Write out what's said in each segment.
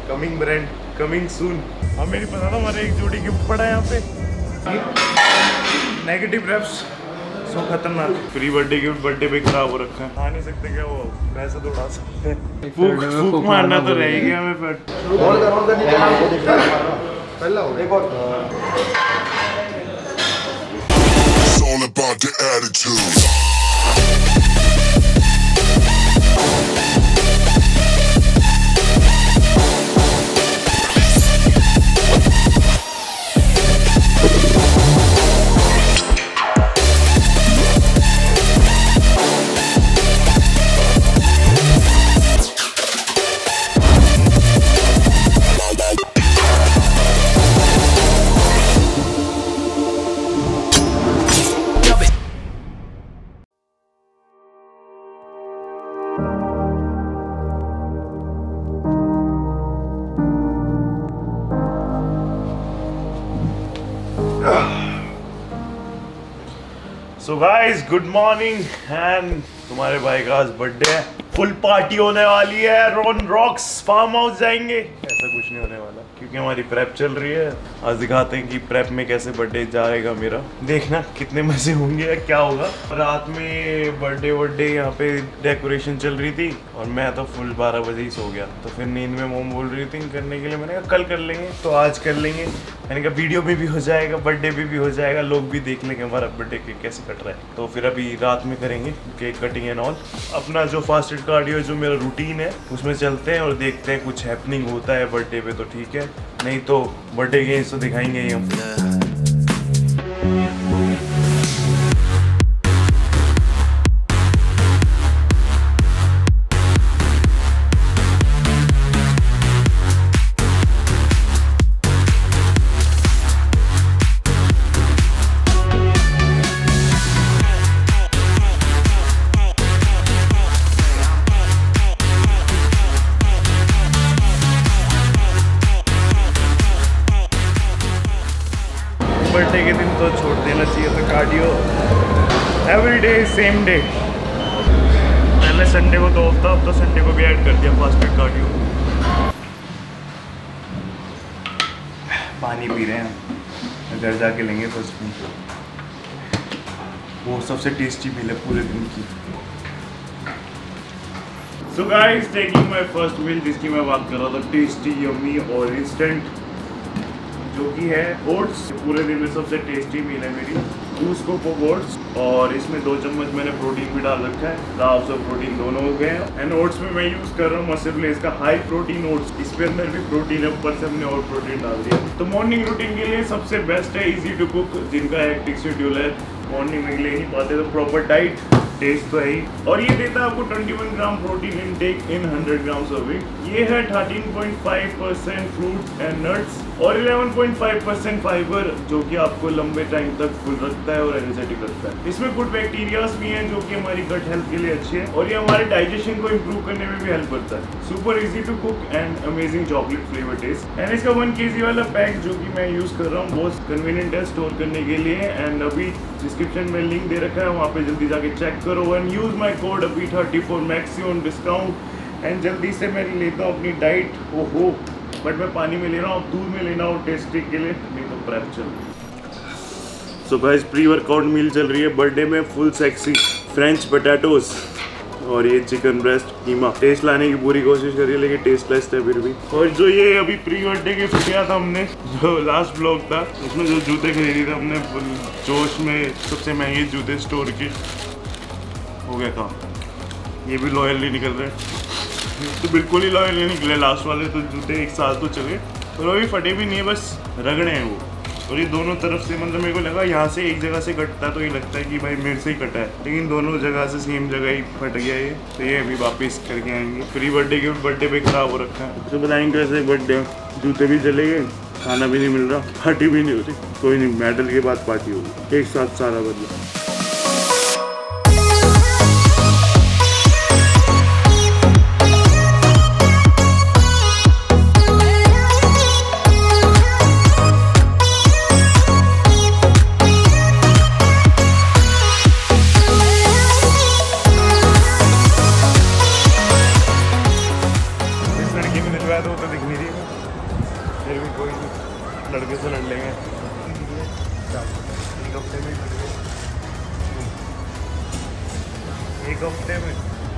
Coming brand, coming soon. हमें नहीं पता था हमारे एक जोड़ी गिफ्ट पड़ा है यहाँ पे। नेगेटिव रैप्स सो खतरनाक। प्री बर्थडे गिफ्ट बर्थडे पे खराब हो रखा है। खा नहीं सकते क्या वो, वैसे तो उड़ा सकते हैं। फूक मारना तो रह गया हमें। पर It's all about the attitude. So guys good morning and तुम्हारे भाई का आज बर्थडे है। फुल पार्टी होने वाली है। रोन रॉक्स फार्म हाउस जाएंगे। ऐसा कुछ नहीं होने वाला क्योंकि हमारी प्रेप चल रही है। आज दिखाते हैं कि प्रेप में कैसे बर्थडे जाएगा मेरा। देखना कितने मजे होंगे या क्या होगा। रात में बर्थडे यहाँ पे डेकोरेशन चल रही थी और मैं तो फुल 12 बजे ही सो गया। तो फिर नींद में मोम बोल रही थी करने के लिए। मैंने कहा कल कर लेंगे, तो आज कर लेंगे। मैंने कहा वीडियो में भी हो जाएगा, बर्थडे भी हो जाएगा, लोग भी देख लेंगे हमारा बर्थडे केक कैसे कट रहा है। तो फिर अभी रात में करेंगे केक कटिंग एंड ऑल। अपना जो फास्टेड कार्डियो जो मेरा रूटीन है उसमें चलते हैं और देखते हैं कुछ हैपनिंग होता है बर्थडे पे तो ठीक है, नहीं तो बर्थडे गेम्स तो दिखाएंगे ही हम। बर्थडे के दिन तो छोड़ देना चाहिए था cardio. Every day same day. पहले संडे को तो ऑफ था, अब तो संडे को भी ऐड कर दिया फास्टेड कार्डियो। पानी पी रहे हैं, घर जाके लेंगे फर्स्ट में। वो सबसे टेस्टी मील है पूरे दिन की। So guys taking my first meal जिसकी मैं बात कर रहा था, टेस्टी यम्मी और इंस्टेंट, जो कि है ओट्स। पूरे दिन में सबसे टेस्टी मील है मेरी। 2 स्कूप ऑफ ओट्स और इसमें 2 चम्मच मैंने प्रोटीन भी डाल रखा है। कार्ब्स और प्रोटीन दोनों हो गए हैं। एंड ओट्स में मैं यूज़ कर रहा हूँ मसल ब्लेज का हाई प्रोटीन ओट्स। इसके अंदर भी प्रोटीन है, ऊपर से हमने और प्रोटीन डाल दिया। तो मॉर्निंग रूटीन के लिए सबसे बेस्ट है, इजी टू कुक। जिनका हेक्टिक शेड्यूल है, मॉर्निंग में ले नहीं पाते, तो प्रॉपर डाइट, टेस्ट तो है ही। और ये देता है आपको 21 gram protein intake in 100 gram serving. ये है 13.5% फ्रूट्स एंड नट्स और 11.5% फाइबर, जो कि आपको लंबे टाइम तक फुल रखता है और एनर्जेटिक रखता है। इसमें गुड बैक्टीरियाज भी हैं जो कि हमारी गट हेल्थ के लिए अच्छी है और ये हमारे डाइजेशन को इम्प्रूव करने में भी हेल्प करता है। Super easy to cook and amazing chocolate flavour taste. And इसका 1 kg वाला पैक जो कि मैं यूज़ कर रहा हूँ बहुत कन्वीनियंट है स्टोर करने के लिए। एंड अभी डिस्क्रिप्शन में लिंक दे रखा है, वहाँ पे जल्दी जाके चेक करो एंड यूज़ माई कोड अभी34 मैक्सिमम डिस्काउंट। एंड जल्दी से मैं लेता हूँ अपनी डाइट। ओहो, बट मैं पानी में ले रहा हूँ, दूध में लेना हो टेस्टिंग के लिए, नहीं तो प्रेप चल। So guys pre workout meal चल रही है बर्थडे में। फुल सेक्सी फ्रेंच पोटैटोस और ये चिकन ब्रेस्ट कीमा। टेस्ट लाने की पूरी कोशिश करी लेकिन टेस्टलेस है फिर भी। और जो ये अभी प्री बर्थडे गिफ्ट किया था हमने, जो लास्ट ब्लॉग था उसमें जो जूते खरीदे थे हमने जोश में, सबसे महंगे जूते स्टोर के, हो गया काम। ये भी लॉयल नहीं निकल रहे, तो बिल्कुल ही लॉयल नहीं निकले। लास्ट वाले तो जूते 1 साल तो चले और अभी फटे भी नहीं है, बस रगड़े हैं वो। और ये दोनों तरफ से, मतलब मेरे को लगा यहाँ से एक जगह से कटता है तो ये लगता है कि भाई मेरे से ही कटा है, लेकिन दोनों जगह से सेम जगह ही फट गया ये। तो ये अभी वापस करके आएंगे। प्री बर्थडे के बर्थडे पे खराब हो रखा है, तो बताएंगे कैसे बर्थडे। जूते भी चले गए, खाना भी नहीं मिल रहा, पार्टी भी नहीं होती। कोई नहीं, मेडल के बाद पार्टी होगी, एक साथ सारा बदला। तो दिख नहीं रही, पड़ेगा, फिर भी कोई लड़के से लड़ लेंगे। एक हफ्ते में एक हफ्ते में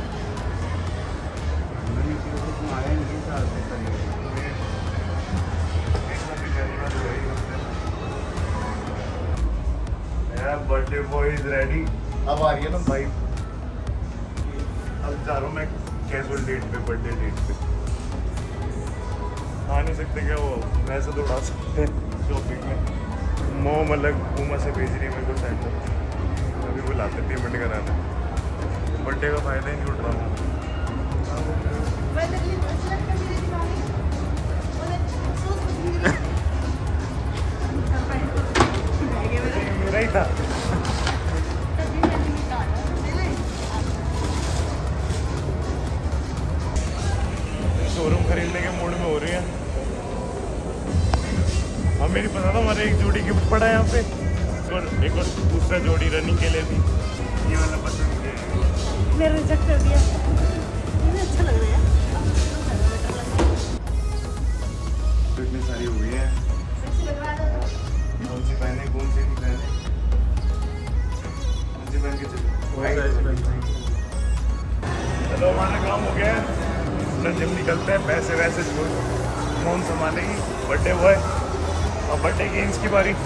बर्थडे बॉय इज रेडी। अब आ रही है ना भाई, अब जा रहा हूँ मैं कैजुअल डेट पे, बर्थडे डेट पे। आ नहीं सकते क्या वो, वैसे तो उड़ा सकते हैं शॉपिंग में। मो मतलब पूमा से भेज रही है मेरे को सैंडल, अभी बुलाते पेमेंट कराना। बर्थडे का फायदा ही नहीं उठ रहा हूँ। मेरा ही था। शोरूम खरीदने के मूड में हो रही है। हमें नहीं पता था हमारे एक जोड़ी गिफ्ट पड़ा है यहाँ पे, और एक और दूसरा जोड़ी रनिंग के लिए भी। ये वाला पसंद किया, मैंने रिजेक्ट कर दिया। ये अच्छा लग रहा है। तो इतनी सारी हो गई है, कौन सी पहने कौन सी नहीं पहने, कौन सी पहन के चले। चलो हमारा काम हो गया है, जब निकलते हैं। पैसे वैसे जो कौन संभालेगी, बर्थडे बॉय और बर्थडे गेम्स की बारी।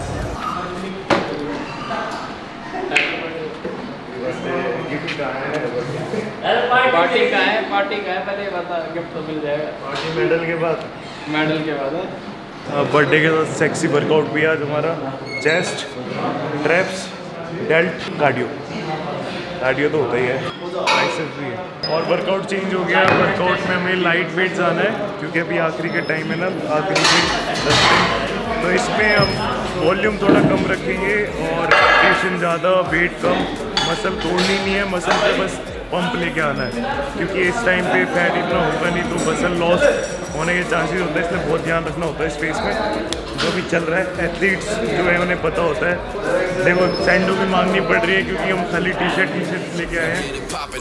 पार्टी का है पहले बता, गिफ्ट तो मिल जाएगा। पार्टी मेडल के बाद है। बर्थडे के साथ सेक्सी वर्कआउट भी आज हमारा, चेस्ट, ट्रैप्स, डेल्ट, कार्डियो तो होता ही है, बाइसेप्स भी है। और वर्कआउट चेंज हो गया, वर्कआउट में हमें लाइट वेट जाना है क्योंकि अभी आखिरी के टाइम है ना, आखिरी के 10 दिन, तो इसमें हम वॉल्यूम थोड़ा कम रखेंगे और रेपिटेशन ज़्यादा, वेट कम। मसल तोड़नी नहीं है, मसल पे बस पंप लेके आना है, क्योंकि इस टाइम पे फैट इतना होगा नहीं तो मसल लॉस होने के चांसेस होते हैं, इसलिए बहुत ध्यान रखना होता है इस फेस में। जो भी चल रहा है, एथलीट्स जो है उन्हें पता होता है। देखो सैंडो भी मांगनी पड़ रही है क्योंकि हम खाली टी शर्ट लेके आए हैं।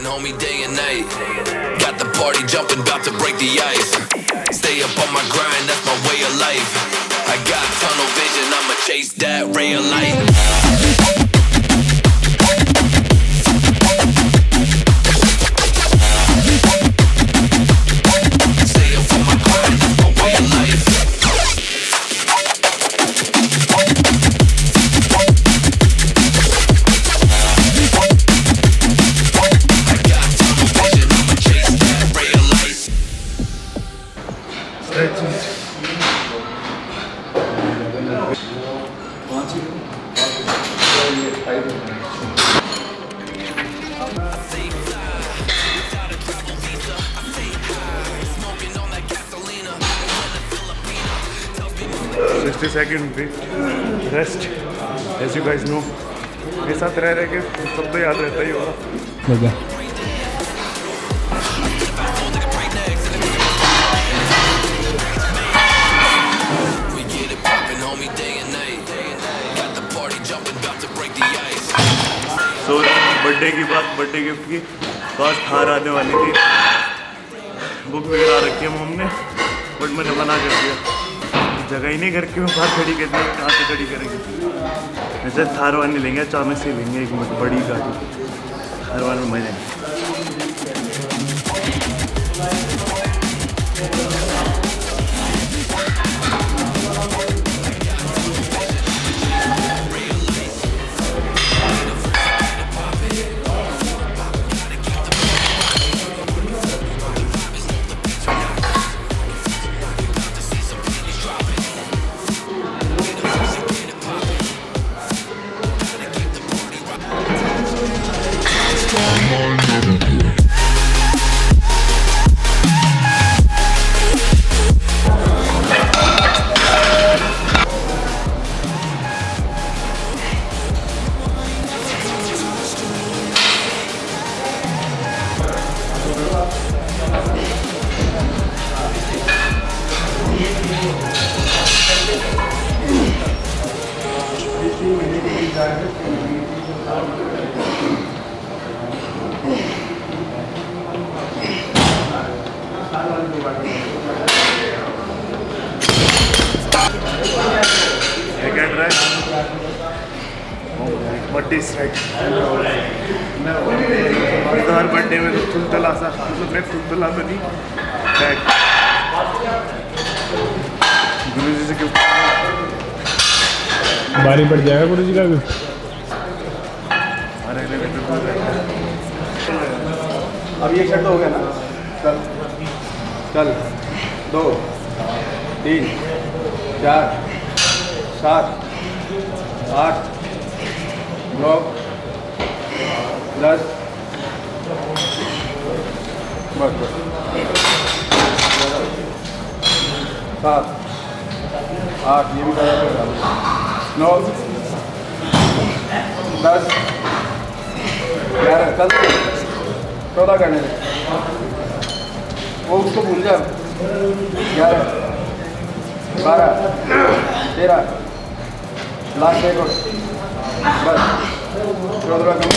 Second rest, as you guys know, मेरे साथ रह के सब तो याद रहता ही होगा। तो बर्थडे की बात, बर्थडे गिफ्ट की बात हार आने वाली थी, बुक वगैरह रखी है हमने, बट मैंने मना कर दिया, जगह ही नहीं घर के में बाहर खड़ी करनी है, कहाँ से खड़ी करेंगे। वैसे थार वान नहीं लेंगे, अचानक से लेंगे एक बड़ी गाड़ी, थार वान में मजा। What is right. मैं हर बर्थडे में तो तुलतला सा मतलब मैं तुलतला तो नहीं गुरु जी से क्यों बारी पड़ जाएगा गुरु जी का भी। अब ये शर्ट हो गया ना। चल चल 2 3 4 7 8 9 10 बस 7 8 ये भी 9 10 11 चल 14 करने दे वो उसको भूल जा 11 12 13 लास्ट एक और बस 14 कम।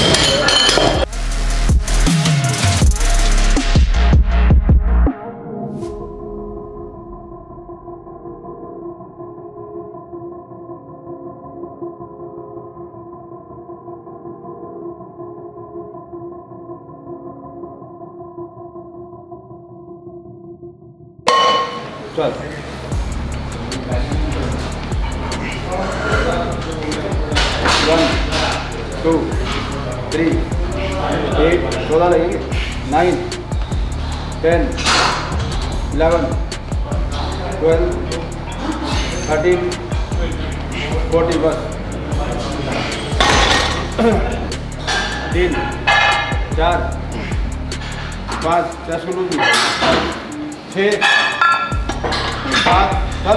चल 1 2 3 8 14 लगेंगे 9 10 11 12 13 14 बस 3 4 5 6 7 चल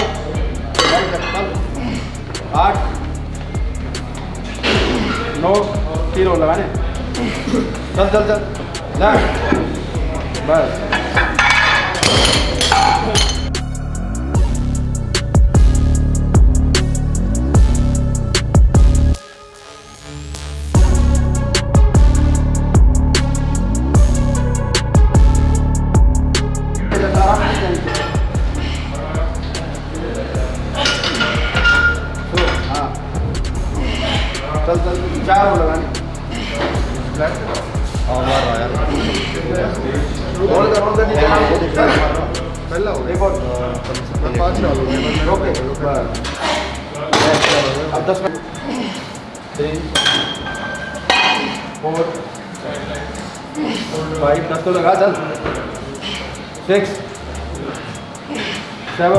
8 9 3 और लगाने चल चल चल ला बस। चल चल 4 और लगाने एक और 5 ओके अब 10 3 4 5 10 तो लगा चल 6 7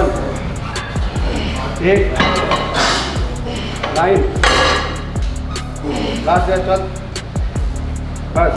8 9 लास्ट है चल बस।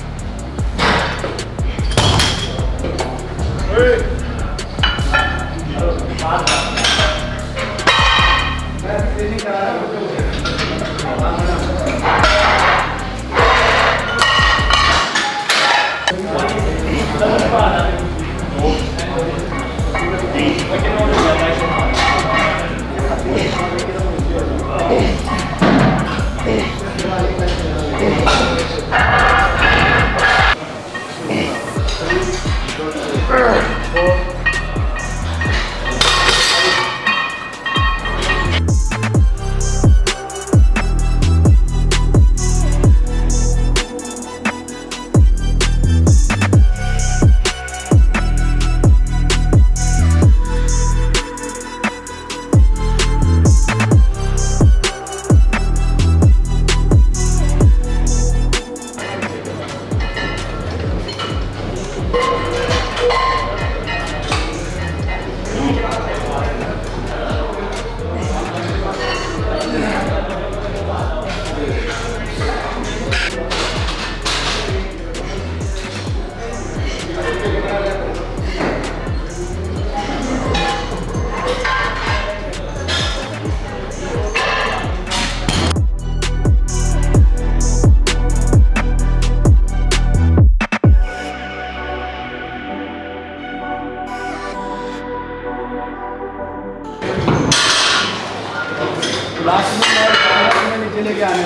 नीचे लेके आने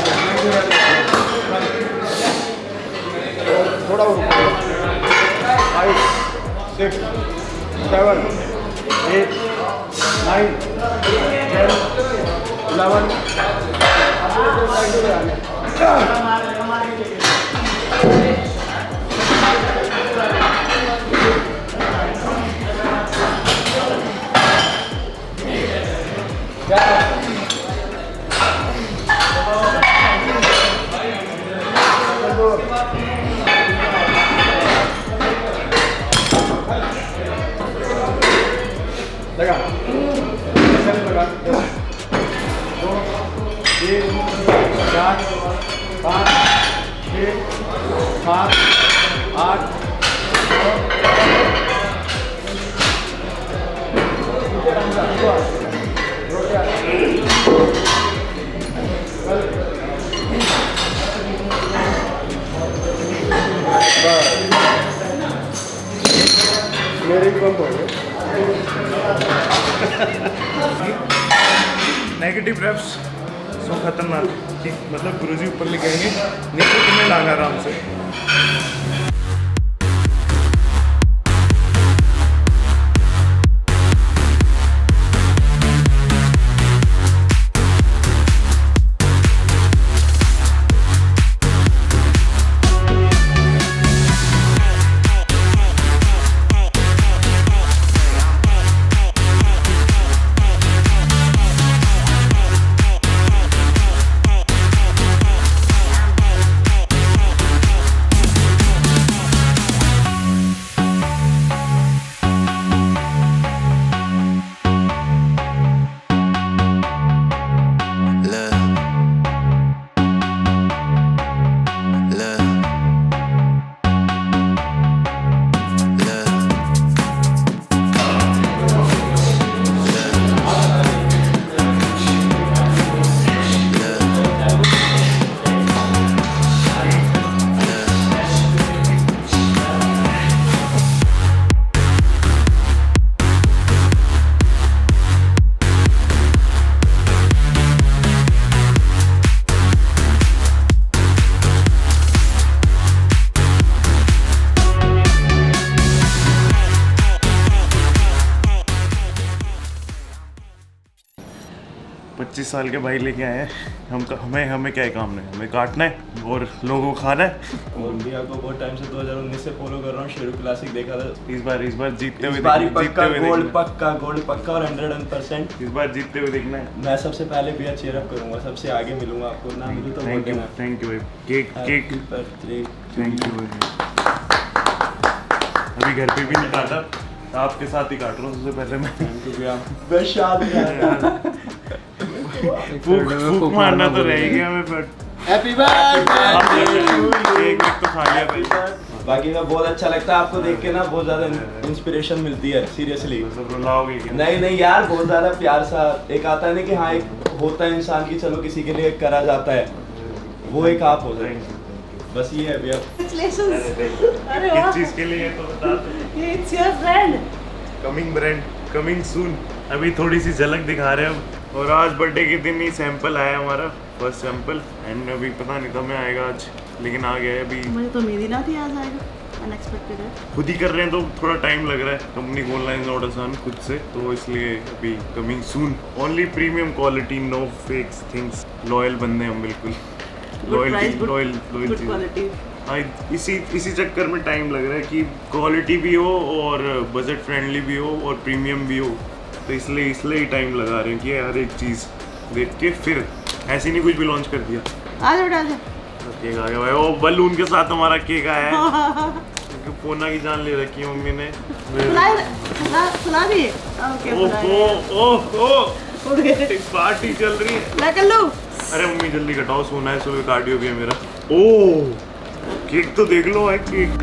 थोड़ा 5 6 7 8 9 10 11 लगा 2 3 4 5 6 7 8 मेरे ही पंप हो गए। नेगेटिव रेप्स सो खतरनाक, मतलब गुरुजी ऊपर लेके आएंगे, नीचे तुम्हें लाना आराम से। पच्चीस साल के भाई लेके आए हैं हमें क्या है काम नहीं, हमें काटना है और लोगों को खाना है। और भी आपको बहुत टाइम से 2019 से फॉलो कर रहा हूँ, शेरू क्लासिक देखा था। इस बार जीतते हुए गोल्ड पक्का और 100%। इस बार जीतते हुए देखना है। मैं सबसे पहले भी चीयर अप करूंगा, सबसे आगे मिलूंगा आपको, ना मिलूं तो बोल देना। थैंक यू भाई। Cake birthday. थैंक यू भाई। अभी घर पे भी नहीं काटा, आपके साथ ही काट रहा हूँ सबसे पहले मैं। फूक मारना तो रहेगा हमें, पर हैप्पी बर्थडे। एक तो खा लिया भाई। बाकी का बहुत अच्छा लगता है आपको देख के ना, बहुत ज्यादा इंस्पिरेशन मिलती है सीरियसली। सब रुलाओगे क्या? नहीं यार, बहुत ज्यादा प्यार सा एक आता है ना कि हाँ एक होता है इंसान की चलो किसी के लिए करा जाता है, वो एक आप हो जाए, बस ये है भैया। अरे वाह, किस चीज के लिए तो बता दो। ये it's your friend. Coming soon. अभी थोड़ी सी झलक दिखा रहे हैं हम। और आज बर्थडे के दिन ही सैंपल आया हमारा, फर्स्ट सैंपल। एंड अभी पता नहीं था मैं आएगा आज, लेकिन आ गया है। अभी मुझे तो उम्मीद ही ना थी आज आएगा, अनएक्सपेक्टेड है। खुद ही कर रहे हैं तो थोड़ा टाइम लग रहा है, कंपनी खोलना है नॉट आसान खुद से, तो इसलिए अभी coming soon. Only premium quality, no fakes things. Loyal बंदे हम बिल्कुल, लॉयल क्वालिटी। हाँ, इसी चक्कर में टाइम लग रहा है कि क्वालिटी भी हो और बजट फ्रेंडली भी हो और प्रीमियम भी हो, तो इसलिए ही टाइम लगा रहे हैं कि हर एक चीज़ देख के फिर ऐसे नहीं कुछ भी लॉन्च कर दिया। आ जाओ केक आ गया भाई, वो बलून के साथ हमारा केक आया है। पोना की जान ले रखी है मम्मी ने। सुना दिए। पार्टी चल रही है। मैं कर लूं? अरे मम्मी जल्दी कटाओ, सोना है, सुबह कार्डियो भी है मेरा। ओह केक तो देख लो है केक।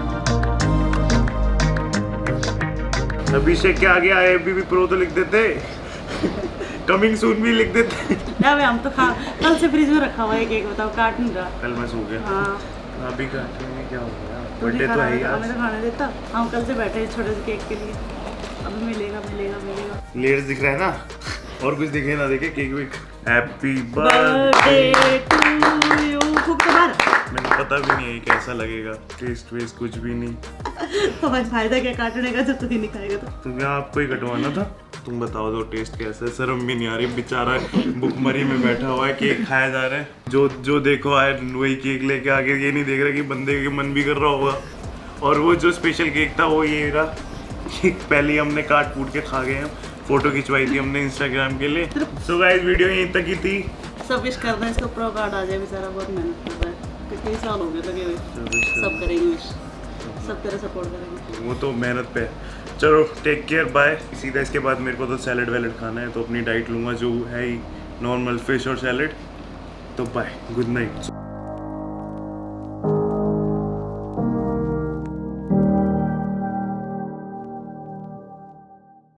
अभिषेक के आगे आए भी प्रो तो लिख देते, कमिंग सून भी लिख देते। ना हम तो कल से फ्रिज में रखा हुआ है केक, बताओ काट नहीं रहा। कल मैं सो गया। हाँ अभी काटने में क्या हो गया, बर्थडे तो है यार। हमें तो खाने देता, हम कल से बैठे छोटे से केक के लिए। अब मिलेगा। लेयर्स दिख रहा है ना, और कुछ दिखे ना दिखे, cake week. Happy birthday to you. मैंने पता भी नहीं है कैसा लगेगा, टेस्ट वेस्ट कुछ भी नहीं। तो भाई फायदा क्या काटने का जब तू ही नहीं खाएगा तो। क्या आपको ही कटवाना था? तुम बताओ दो टेस्ट कैसा है। शर्म भी नहीं आ रही, बेचारा भुखमरी में बैठा हुआ है, केक खाया जा रहा है। जो देखो आए वही केक लेके आगे, ये नहीं देख रहा कि बंदे के मन भी कर रहा होगा। और वो जो स्पेशल केक था वो ये रहा, पहले ही हमने काट कूट के खा गए हैं। फोटो खिंचवाई थी हमने इंस्टाग्राम के लिए। सो गाइस वीडियो यहीं तक ही थी। सब विश कर रहे हैं इसको प्रो कार्ड आ जाए, बेचारा बहुत मेहनत कर रहा है, कितने साल हो गए लगे हुए। सब करेंगे विश, सब तेरा सपोर्ट करेंगे। वो तो मेहनत पे है। चलो टेक केयर, बाय। सीधा इसके बाद मेरे को तो सैलड वैलड खाना है, तो अपनी डाइट लूँगा जो है ही नॉर्मल फिश और सैलड। तो बाय, गुड नाइट।